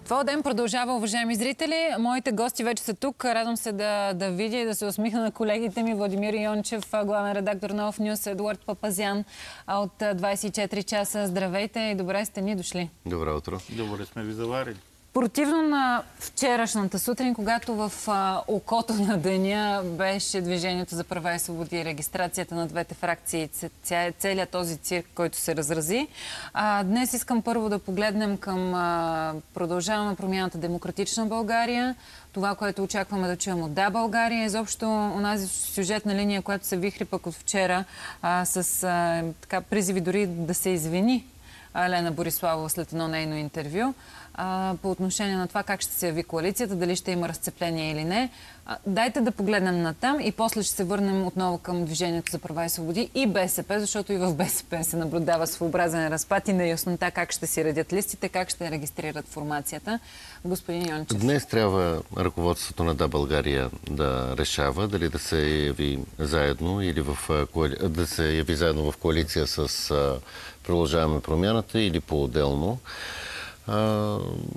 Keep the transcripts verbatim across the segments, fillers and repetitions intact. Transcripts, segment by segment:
Твоя ден продължава, уважаеми зрители. Моите гости вече са тук. Радвам се да, да видя и да се усмихна на колегите ми. Владимир Йончев, главен редактор на Off News, Едуард Папазян от двайсет и четири часа. Здравейте и добре сте ни дошли. Добро утро. Добре сме ви заварили. Противно на вчерашната сутрин, когато в а, окото на деня беше Движението за права и свободи и регистрацията на двете фракции, целият този цирк, който се разрази. А, днес искам първо да погледнем към а, продължаваме промяната Демократична България, това, което очакваме да чуем от Да, България, изобщо онази сюжетна линия, която се вихри пък от вчера а, с а, така, призиви дори да се извини Лена Бориславова след едно нейно интервю а, по отношение на това как ще се яви коалицията, дали ще има разцепление или не. А, дайте да погледнем натам и после ще се върнем отново към Движението за права и свободи и БСП, защото и в БСП се наблюдава своеобразен разпад и неяснота как ще си редят листите, как ще регистрират формацията. Господин Йончев. Днес трябва ръководството на Да, България да решава дали да се яви заедно или в, да се яви заедно в коалиция с Продължаваме промяната или по-отделно. А,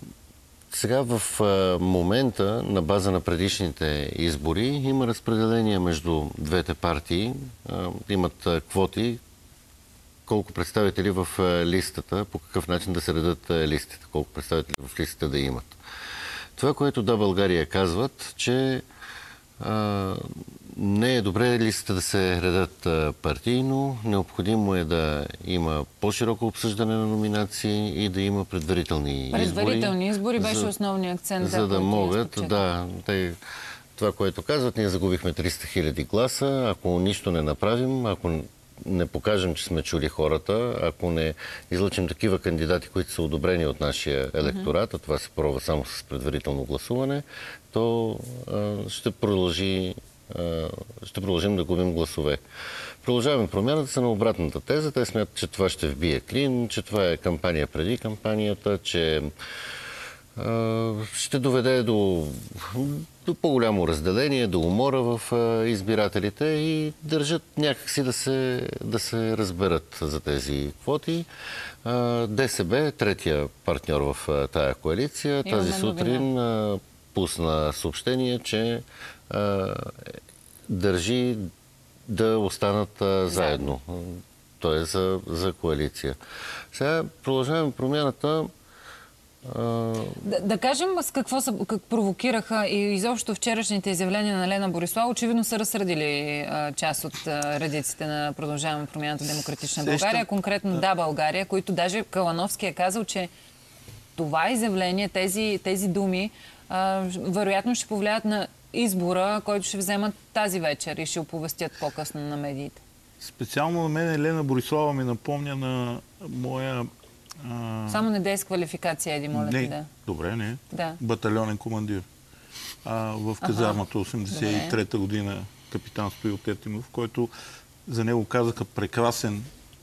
сега в а, момента, на база на предишните избори, има разпределение между двете партии. А, имат а, квоти, колко представители в а, листата, по какъв начин да се редат а, листите, колко представители в листата да имат. Това, което Да, България казват, че а, не е добре листите да се редат а, партийно. Необходимо е да има по-широко обсъждане на номинации и да има предварителни избори. Предварителни избори беше за, основният акцент. За да могат, да, те, това, което казват, ние загубихме триста хиляди гласа. Ако нищо не направим, ако не покажем, че сме чули хората, ако не излъчим такива кандидати, които са одобрени от нашия електорат, а това се пробва само с предварително гласуване, то а, ще продължи ще продължим да губим гласове. Продължаваме промяната са на обратната теза. Те смятат, че това ще вбие клин, че това е кампания преди кампанията, че а, ще доведе до, до по-голямо разделение, до умора в а, избирателите и държат някакси да се, да се разберат за тези квоти. А, ДСБ, третия партньор в а, тая коалиция, Имаме тази сутрин а, пусна съобщение, че а, държи да останат а, заедно. Той е за, за коалиция. Сега продължаваме промяната. А... Да, да кажем с какво са, как провокираха и изобщо вчерашните изявления на Лена Борислава. Очевидно са разсърдили а, част от а, редиците на Продължаваме промяната Демократична България, конкретно Да, Да, България, които даже Калановски е казал, че това изявление, тези, тези думи а, вероятно ще повлият на избора, който ще вземат тази вечер и ще оповестят по-късно на медиите. Специално на мен Лена Борислава ми напомня на моя... А... Само не дисквалификация, Еди, моля ти да. Добре, не. Да. Батальонен командир. А, в казармата осемдесет и трета година капитан Стоил Тетимов, който за него казаха прекрасен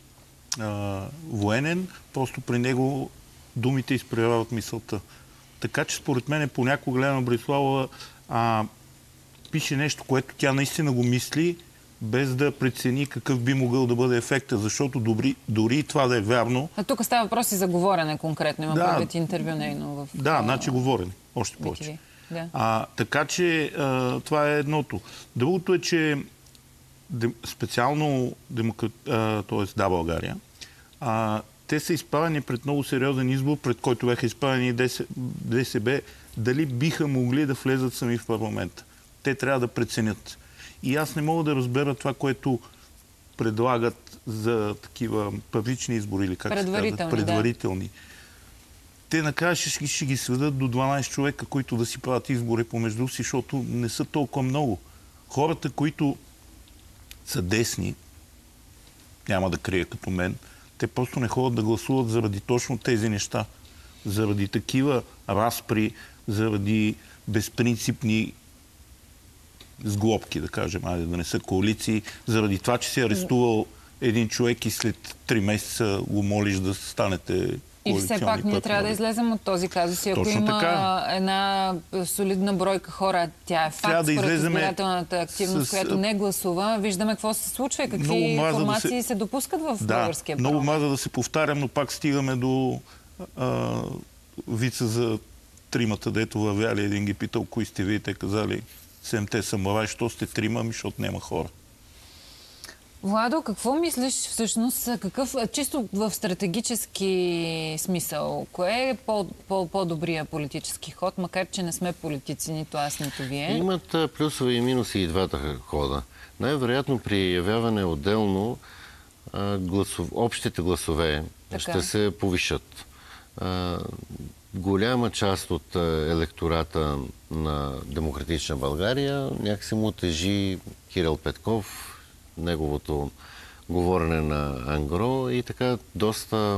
а, военен, просто при него думите изпреварват мисълта. Така че според мен понякога Лена Борислава а, пише нещо, което тя наистина го мисли, без да прецени какъв би могъл да бъде ефекта, защото дори, дори това да е вярно... А тук става въпрос и за говорене конкретно. Има да, предвид интервю нейно в... Да, а... значи говорене. Още повече. Да. А, така че а, това е едното. Другото е, че дем, специално демократ, а, т.е. Да, България, а, те са изправени пред много сериозен избор, пред който бяха изправени и ДСБ, дали биха могли да влезат сами в парламента. Те трябва да преценят. И аз не мога да разбера това, което предлагат за такива първични избори, или как се казват, предварителни. Да. Те накрая ще, ще ги сведат до дванайсет човека, които да си правят избори помежду си, защото не са толкова много. Хората, които са десни, няма да крия като мен, те просто не ходят да гласуват заради точно тези неща. Заради такива разпри, заради безпринципни сглобки, да кажем, айде да не са коалиции, заради това, че си арестувал един човек и след три месеца го молиш да станете коалиционни партньори. И все пак ние трябва да излезем от този казус. И ако Точно има така. една солидна бройка хора, тя е факт да според избирателната активност, с... която не гласува, виждаме какво се случва и какви формации да се... се допускат в да, българския парламент. Много маза да се повтарям, но пак стигаме до а, вица за тримата, дето въвяли, един ги питал, кои сте вие, те казали, седемте самурай, що сте трима, ами защото няма хора. Владо, какво мислиш всъщност, какъв, чисто в стратегически смисъл, кое е по, по, по-добрия политически ход, макар че не сме политици, нито аз, нито вие? Имат плюсове и минуси и двата хода. Най-вероятно при явяване отделно гласов... общите гласове така ще се повишат. Голяма част от електората на Демократична България някакси му тежи Кирил Петков, неговото говорене на ангро и така доста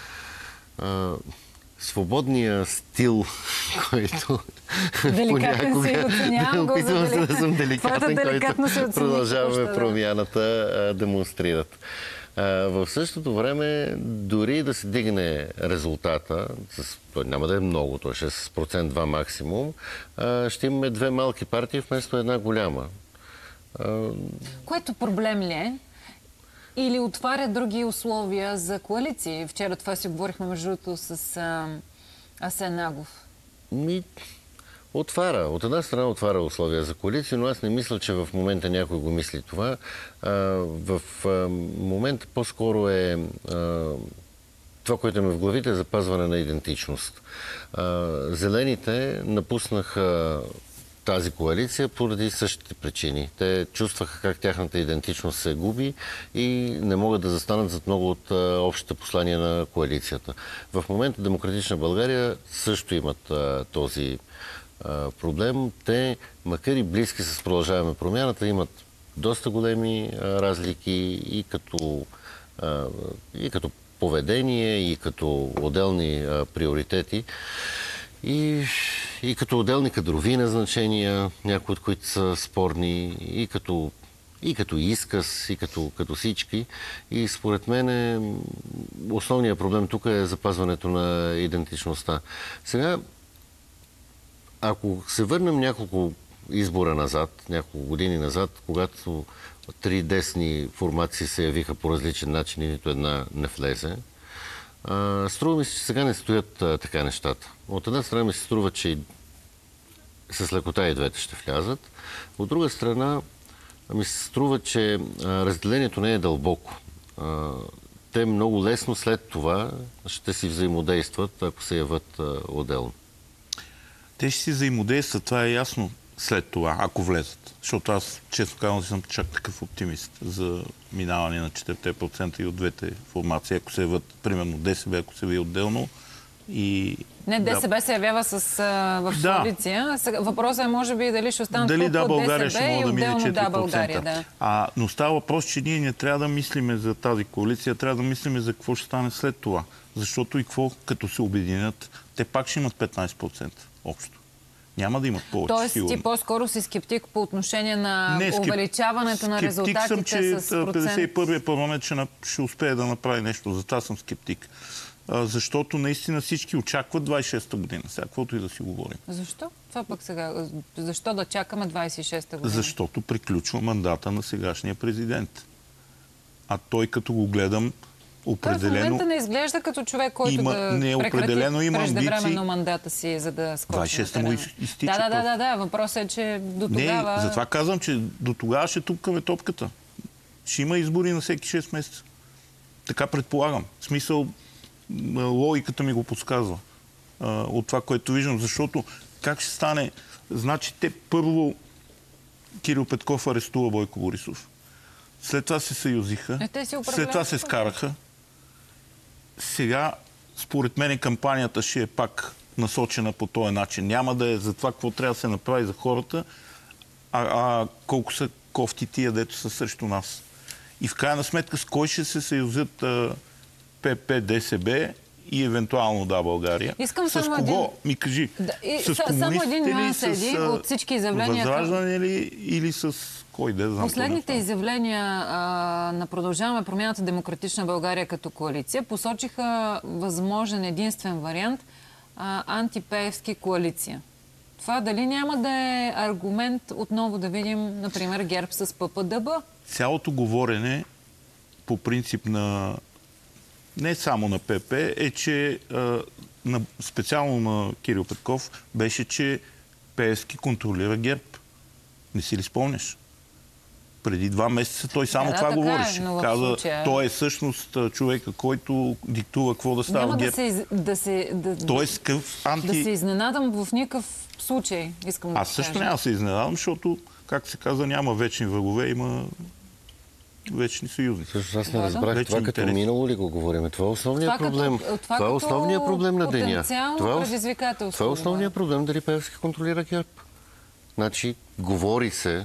а, свободния стил, който деликатен си оценявам го за деликатен. Да съм деликатен, който продължаваме промяната а, демонстрират. А, в същото време, дори да се дигне резултата, с, той няма да е много, той ще е с процент два максимум, а, ще имаме две малки партии вместо една голяма. Което проблем ли е? Или отваря други условия за коалиции? Вчера това си говорихме между другото с а, Асен Агов. Ми, отваря. От една страна отваря условия за коалиции, но аз не мисля, че в момента някой го мисли това. А, в а, момента по-скоро е а, това, което ми в главите, е запазване на идентичност. А, зелените напуснаха тази коалиция поради същите причини. Те чувстваха как тяхната идентичност се губи и не могат да застанат зад много от а, общите послания на коалицията. В момента Демократична България също имат а, този а, проблем. Те, макар и близки с Продължаваме промяната, имат доста големи а, разлики и като, а, и като поведение, и като отделни а, приоритети. И, и като отделни кадрови назначения, някои от които са спорни, и като, и като изказ, и като, като всички. И според мен основният проблем тук е запазването на идентичността. Сега, ако се върнем няколко избора назад, няколко години назад, когато три десни формации се явиха по различен начин и нито една не влезе, Uh, струва ми се, че сега не стоят uh, така нещата. От една страна ми се струва, че с лекота и двете ще влязат. От друга страна ми се струва, че uh, разделението не е дълбоко. Uh, те много лесно след това ще си взаимодействат, ако се яват uh, отделно. Те ще си взаимодействат, това е ясно след това, ако влезат. Защото аз, честно казвам, съм чак такъв оптимист за минаване на четирите процента и от двете формации. Ако се яват, примерно, ДСБ, ако се яви отделно и... Не, ДСБ да. се явява с, а, в да. коалиция. Сега, въпросът е, може би, дали ще останат дали да, от България ДСБ ще може и да мине отделно четири процента. Да, България. Да. А, но става въпрос, че ние не трябва да мислиме за тази коалиция, трябва да мислиме за какво ще стане след това. Защото и какво, като се обединят, те пак ще имат петнайсет процента общо. Няма да имат повече. Тоест сигурно. ти по-скоро си скептик по отношение на не, скеп... увеличаването на резултатите съм, че с процент? петдесет и първи парламент ще, ще успее да направи нещо. Затова съм скептик. А, защото наистина всички очакват двайсет и шеста година. Сега, каквото и да си говорим. Защо? Това пък сега. Защо да чакаме двайсет и шеста година? Защото приключва мандата на сегашния президент. А той, като го гледам, определено... Той в момента не изглежда като човек, който има, да не, прекрати преждевременно амбиции. мандата си, за да скочи двайсет и шеста му изтича. Да, да, да, да. Въпросът е, че до тогава... Не, затова казвам, че до тогава ще тупкаме топката. Ще има избори на всеки шест месеца. Така предполагам. В смисъл, логиката ми го подсказва. От това, което виждам. Защото как ще стане... Значи те първо Кирил Петков арестува Бойко Борисов. След това се съюзиха. Е, след това се скараха. Сега, според мен, кампанията ще е пак насочена по този начин. Няма да е за това, какво трябва да се направи за хората, а, а колко са кофти тия, дето са срещу нас. И в крайна сметка, с кой ще се съюзят ПП, ДСБ и евентуално Да, България. Искам с само кого? един... Ми кажи. Да, и, с само един нюанс еди от всички изявления. Възраждане ли или с кой? Да, знам. Последните изявления а, на Продължаваме промяната Демократична България като коалиция посочиха възможен единствен вариант а, антипеевски коалиция. Това дали няма да е аргумент отново да видим, например, ГЕРБ с ППДБ? Цялото говорене по принцип на не само на ПП, е, че а, на, специално на Кирил Петков, беше, че Пеевски контролира ГЕРБ. Не си ли спомняш? Преди два месеца той само да, това да, говореше. Е, Каза, случая... той е всъщност човека, който диктува какво да става Няма ГЕРБ. Да се, да се, да, той е скъв анти... Да се изненадам в никакъв случай, искам да Аз също кажа. няма да се изненадам, защото, както се казва, няма вечни врагове, има вечни съюзници. Също аз не разбрах да? това като минало ли го говорим. Това е основният това проблем. Като, това, това е основният проблем на деня. Потенциално това, предизвикателство. Това е основният проблем дали Пеевски контролира ГЕРБ. Значи, говори се,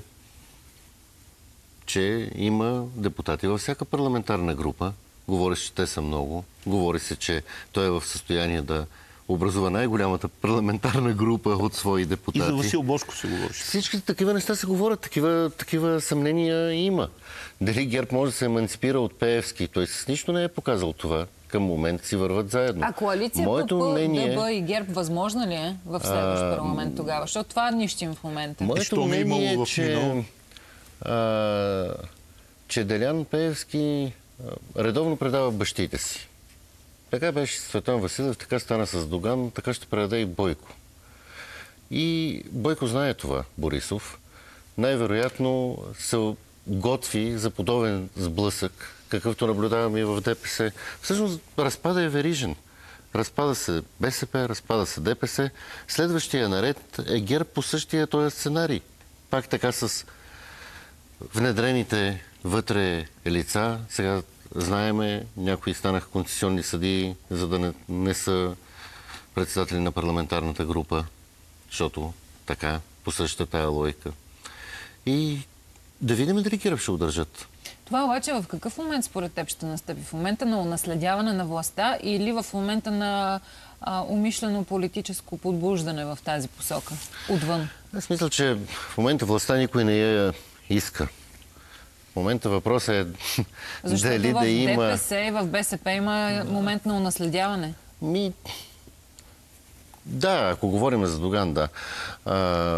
че има депутати във всяка парламентарна група. Говори се, че те са много. Говори се, че той е в състояние да образува най-голямата парламентарна група от свои депутати. И за Васил Божко се говори. Всички такива неща се говорят, такива, такива съмнения има. Дали ГЕРБ може да се еманципира от Пеевски? Той с нищо не е показал това. Към момент си върват заедно. А коалицията Моето П, мнение... ДБ и ГЕРБ възможна ли е в следващ а... парламент тогава? Защото това нищим в момента. Моето мнение е, че, а, че Делян Пеевски а, редовно предава бащите си. Така беше Цветан Василев, така стана с Доган, така ще предаде и Бойко. И Бойко знае това, Борисов. Най-вероятно се готви за подобен сблъсък, какъвто наблюдаваме и в ДПС. Всъщност разпада е верижен. Разпада се БСП, разпада се ДПС. Следващия наред е ГЕРБ по същия този сценарий. Пак така с внедрените вътре лица. Сега знаеме, някои станаха конституционни съдии, за да не, не са председатели на парламентарната група, защото така, по същата тая логика. И да видим дали ГЕРБ ще удържат. Това обаче в какъв момент според теб ще настъпи? В момента на унаследяване на властта или в момента на а, умишлено политическо подбуждане в тази посока? Отвън. Аз мисля, че в момента властта никой не я иска. В момента въпросът е защото дали в да има... ДПС и в БСП има момент на унаследяване. Ми... Да, ако говорим за Доган, да. А,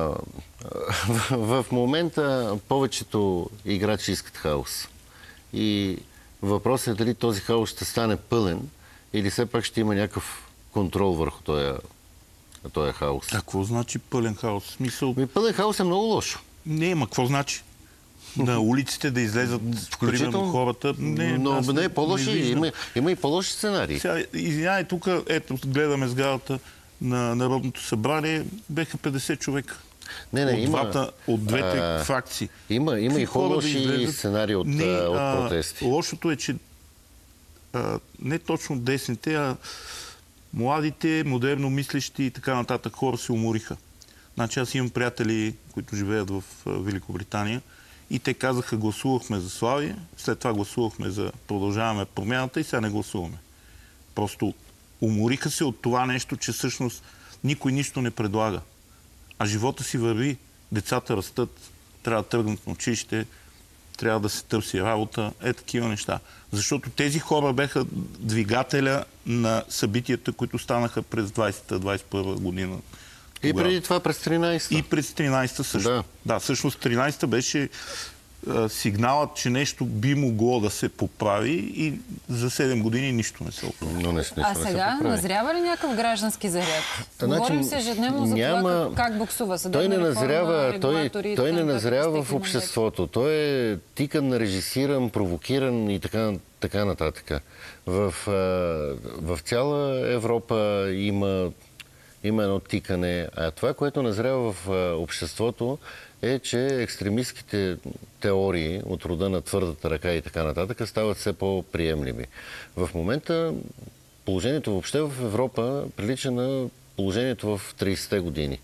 в, в момента повечето играчи искат хаос. И въпросът е дали този хаос ще стане пълен или все пак ще има някакъв контрол върху този, този хаос. А какво значи пълен хаос? Смисъл... Ми, пълен хаос е много лошо. Не, ма какво значи? На улиците да излезат примерно хората. Не, но не е по-лоши. Има, има и по-лоши сценарии. Сега, извинявай, тук, ето, гледаме сградата на Народното събрание, беха петдесет човека. Не, не, от, има, двата, от двете а, фракции. Има, има и по-лоши да сценарии от, не, от а, протести. Лошото е, че а, не точно десните, а младите, модерно мислещи и така нататък хора се умориха. Значи аз имам приятели, които живеят в Великобритания и те казаха, гласувахме за Славия, след това гласувахме за продължаваме промяната и сега не гласуваме. Просто умориха се от това нещо, че всъщност никой нищо не предлага. А живота си върви, децата растат, трябва да тръгнат на училище, трябва да се търси работа, е такива неща. Защото тези хора беха двигателя на събитията, които станаха през двайсета двайсет и първа година. И преди това през тринайсета. И през тринайсета също. Да, да всъщност тринайсета беше а, сигналът, че нещо би могло да се поправи и за седем години нищо не се оправи. Но не, не, а сега назрява ли някакъв граждански заряд? Говорим се ежедневно за няма... това как, как буксува съдебна той не реформа, назрява, той, той не назрява в в обществото. Той е тикан, режисиран, провокиран и така, така нататък. В, в цяла Европа има Има едно тикане. А това, което назрява в обществото, е, че екстремистските теории от рода на твърдата ръка и така нататък стават все по-приемливи. В момента положението въобще в Европа прилича на положението в трийсетте години.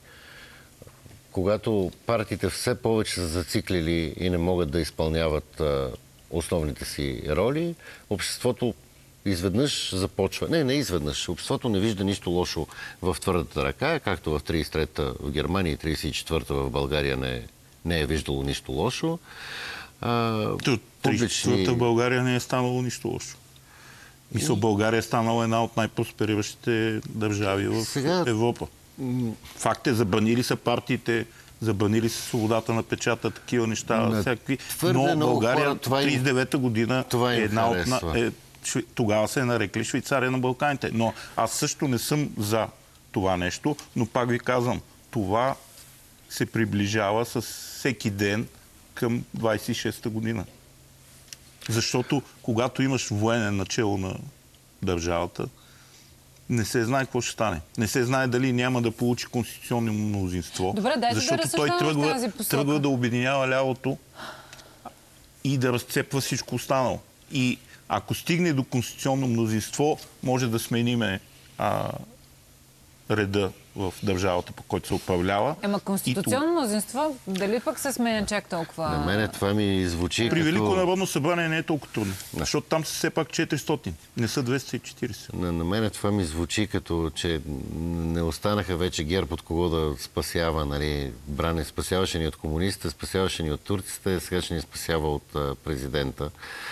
Когато партиите все повече са зациклили и не могат да изпълняват основните си роли, обществото изведнъж започва. Не, не изведнъж. Обществото не вижда нищо лошо в твърдата ръка, както в трийсет и трета в Германия и трийсет и четвърта в България не, не е виждало нищо лошо. А, трийсет и четвърта в България не е станало нищо лошо. Мисля, България е станала една от най-проспериращите държави в Сега... Европа. Факт е, забранили са партиите, забранили са свободата на печата, такива неща, всякакви. Но България, хора, това трийсет и девета година това е една от... Е, Шве... Тогава се е нарекли Швейцария на Балканите. Но аз също не съм за това нещо, но пак ви казвам, това се приближава с всеки ден към двайсет и шеста година. Защото когато имаш военен начало на държавата, не се знае какво ще стане. Не се знае дали няма да получи конституционно мнозинство. Добре, дайте защото да той разсъждаваме в тръгва, тази посока. тръгва да обединява лявото и да разцепва всичко останало. И ако стигне до конституционно мнозинство, може да смениме а, реда в държавата, по който се управлява. Ема конституционно мнозинство, дали пък се сменя чак толкова? На мене това ми звучи При като... Велико народно събрание не е толкова трудно, защото там са все пак четиристотин, не са двеста и четирийсет. На, на мене това ми звучи като, че не останаха вече ГЕРБ от кого да спасява, нали, Бране спасяваше ни от комунистите, спасяваше ни от турците, сега ще ни спасява от а, президента.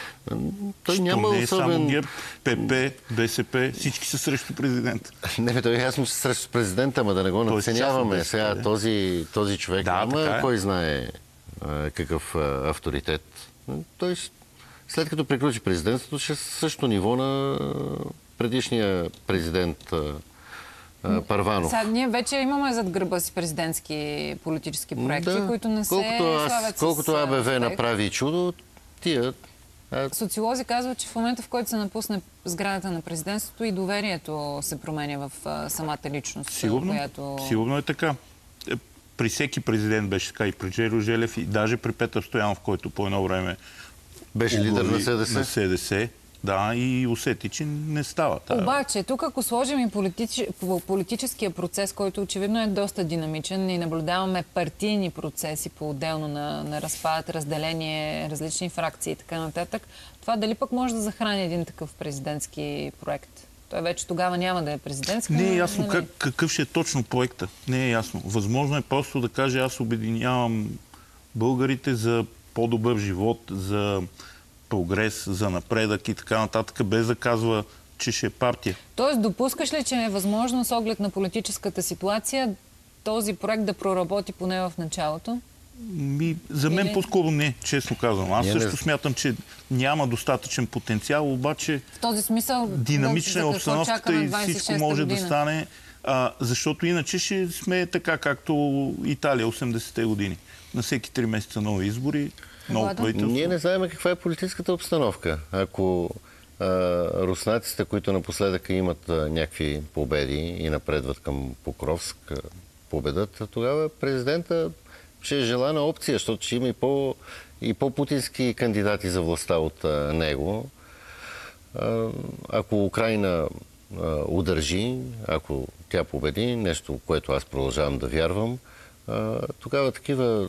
Той Що няма не е особен... само ГЕРБ, ПП, БСП, всички са срещу президента. Не, бе, той е ясно, че срещу президента, ама да не го Той е надценяваме. част от Сега БСП. този, този човек Да, няма така е. кой знае а, какъв а, авторитет. Той след като приключи президентството, ще е също ниво на предишния президент а, а, Първанов. Сега ние вече имаме зад гърба си президентски политически проекти, Да, които не се колкото, аз, славят колкото с АБВ успех. направи чудо, тия... А, Социолози казват, че в момента, в който се напусне сградата на президентството, и доверието се променя в а, самата личност. Сигурно, която... сигурно е така. Е, При всеки президент беше така, и при Желю Желев, и даже при Петър Стоянов, който по едно време беше лидер на оглави СДС. на СДС. Да, и усети, че не става. Тая. Обаче, тук ако сложим и политич... по- политическия процес, който очевидно е доста динамичен и наблюдаваме партийни процеси по-отделно на, на разпад, разделение, различни фракции и така нататък, това дали пък може да захрани един такъв президентски проект? Той вече тогава няма да е президентски. Не е но, ясно нали? как, какъв ще е точно проекта. Не е ясно. Възможно е просто да каже, аз обединявам българите за по-добър живот, за прогрес, за напредък и така нататък, без да казва, че ще е партия. Тоест, допускаш ли, че е възможно с оглед на политическата ситуация този проект да проработи поне в началото? Ми, за мен Или... по-скоро не, честно казвам. Аз Ние също не... смятам, че няма достатъчен потенциал, обаче В този смисъл, динамична е за какво обстановката чака на и двайсет и всичко шеста може да година? стане, а, защото иначе ще сме така, както Италия осемдесетте години. На всеки три месеца нови избори, ново Ладно. правителство. Ние не знаем каква е политическата обстановка. Ако а, руснаците, които напоследък имат а, някакви победи и напредват към Покровск, а, победат, тогава президента ще е желана опция, защото ще има и, по, и по-путински кандидати за властта от а, него. А, ако Украйна а, удържи, ако тя победи, нещо, което аз продължавам да вярвам, а, тогава такива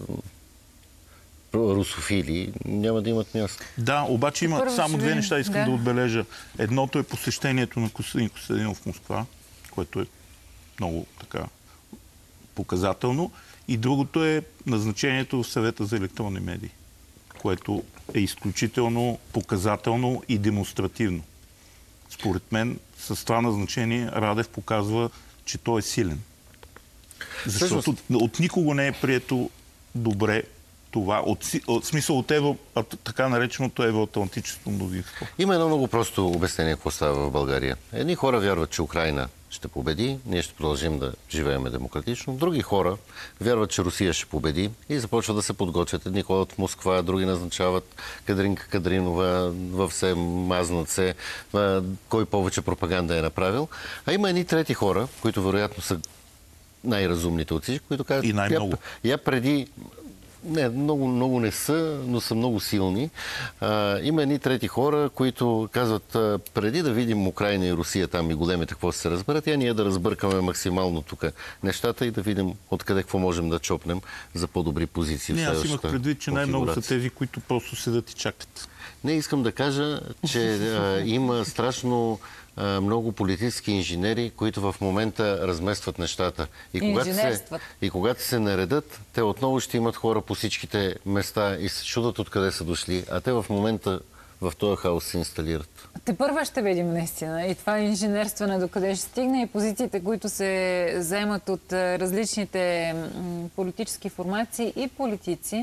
русофили няма да имат място. Да, обаче има Първо само ще две видим. неща, искам Да. да. отбележа. Едното е посещението на Костадин Костадинов в Москва, което е много така показателно. И другото е назначението в Съвета за електронни медии, което е изключително показателно и демонстративно. Според мен, с това назначение Радев показва, че той е силен. Защото Всъщност... от никого не е прието добре това, от, си- от смисъл от ево, а, така нареченото евроатлантическо мнозинство. Има едно много просто обяснение какво става в България. Едни хора вярват, че Украйна ще победи, ние ще продължим да живеем демократично. Други хора вярват, че Русия ще победи и започват да се подготвят. Едни ходят в Москва, други назначават Кадринка Кадринова, в се мазнат се, а, кой повече пропаганда е направил. А има едни трети хора, които вероятно са най-разумните от всички, които казват, И най-много. Я, я преди... Не, много, много не са, но са много силни. А, има едни трети хора, които казват, а, преди да видим Украйна и Русия там и големите какво се разберат, я ние да разбъркаме максимално тук нещата и да видим откъде какво можем да чопнем за по-добри позиции Не, в аз следващата имах предвид, че най-много са конфигурация. тези, които просто седат и чакат. Не, искам да кажа, че а, има страшно а, много политически инженери, които в момента разместват нещата. И когато, се, Инженерстват. и когато се наредат, те отново ще имат хора по всичките места и се чудат откъде са дошли, а те в момента в този хаос се инсталират. Те първа ще видим наистина и това инженерстване докъде ще стигне и позициите, които се заемат от а, различните м, политически формации и политици.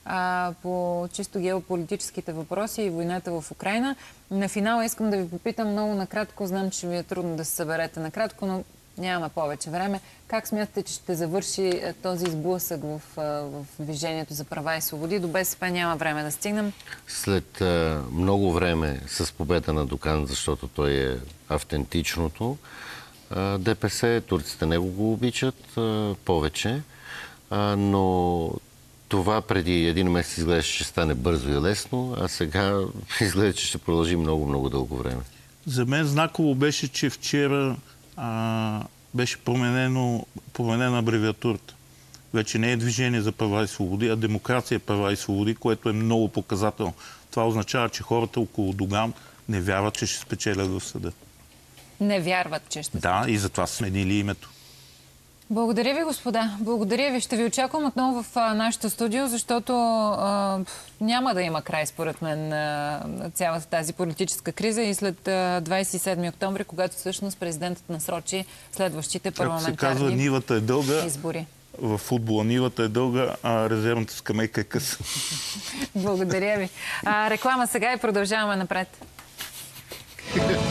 а, по чисто геополитическите въпроси и войната в Украйна. На финала искам да ви попитам много накратко. Знам, че ви е трудно да се съберете накратко, но нямаме повече време. Как смятате, че ще завърши този сблъсък в, в Движението за права и свободи? До БСП няма време да стигнем. След а, много време с победа на Доган, защото той е автентичното, а, ДПС, турците него го обичат а, повече, а, но това преди един месец изглежда, че ще стане бързо и лесно, а сега изглежда, че ще продължи много-много дълго време. За мен знаково беше, че вчера а, беше променено, променена абревиатурата. Вече не е Движение за права и свободи, а Демокрация, права и свободи, което е много показателно. Това означава, че хората около Доган не вярват, че ще спечелят в съда. Не вярват, че ще Да, и затова са сменили името. Благодаря ви, господа. Благодаря ви. Ще ви очаквам отново в а, нашото студио, защото а, няма да има край, според мен, а, цялата тази политическа криза и след а, двадесет и седми октомври, когато всъщност президентът насрочи следващите парламентарни Както се казва, нивата е дълга. Избори. В футбола нивата е дълга, а резервната скамейка е къса. Благодаря ви. А, реклама сега и продължаваме напред.